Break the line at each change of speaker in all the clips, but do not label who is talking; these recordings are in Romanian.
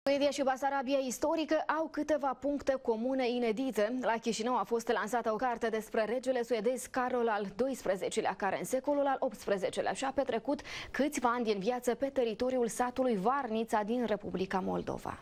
Suedia și Basarabia istorică au câteva puncte comune inedite. La Chișinău a fost lansată o carte despre regele suedez Carol al XII-lea, care în secolul al XVIII-lea și-a petrecut câțiva ani din viață pe teritoriul satului Varnița din Republica Moldova.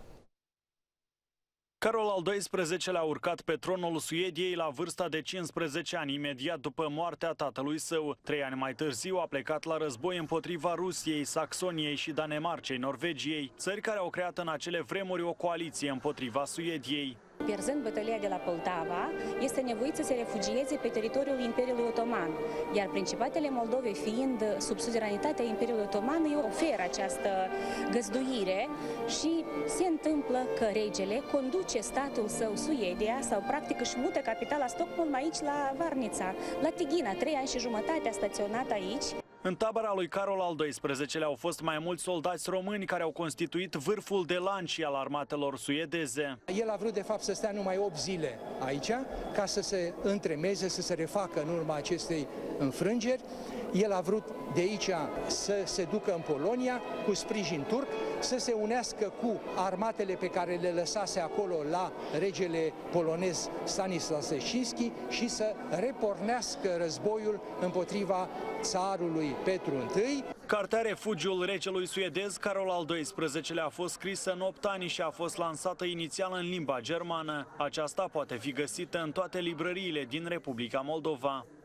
Carol al XII-lea a urcat pe tronul Suediei la vârsta de 15 ani, imediat după moartea tatălui său. 3 ani mai târziu a plecat la război împotriva Rusiei, Saxoniei și Danemarcei, Norvegiei, țări care au creat în acele vremuri o coaliție împotriva Suediei.
Pierzând bătălia de la Poltava, este nevoit să se refugieze pe teritoriul Imperiului Otoman, iar Principatele Moldovei, fiind sub suveranitatea Imperiului Otoman, îi oferă această găzduire și se întâmplă că regele conduce statul său, Suedia, sau practic își mută capitala Stockholm aici la Varnița, la Tighina. 3 ani și jumătate a staționat aici.
În tabăra lui Carol al XII-lea au fost mai mulți soldați români care au constituit vârful de lanci al armatelor suedeze.
El a vrut de fapt să stea numai 8 zile aici, ca să se întremeze, să se refacă în urma acestei înfrângeri. El a vrut de aici să se ducă în Polonia cu sprijin turc, să se unească cu armatele pe care le lăsase acolo la regele polonez Stanislas Leszczyński și să repornească războiul împotriva țarului Petru I.
Cartea Refugiul regelui suedez Carol al XII-lea a fost scrisă în 8 ani și a fost lansată inițial în limba germană. Aceasta poate fi găsită în toate librăriile din Republica Moldova.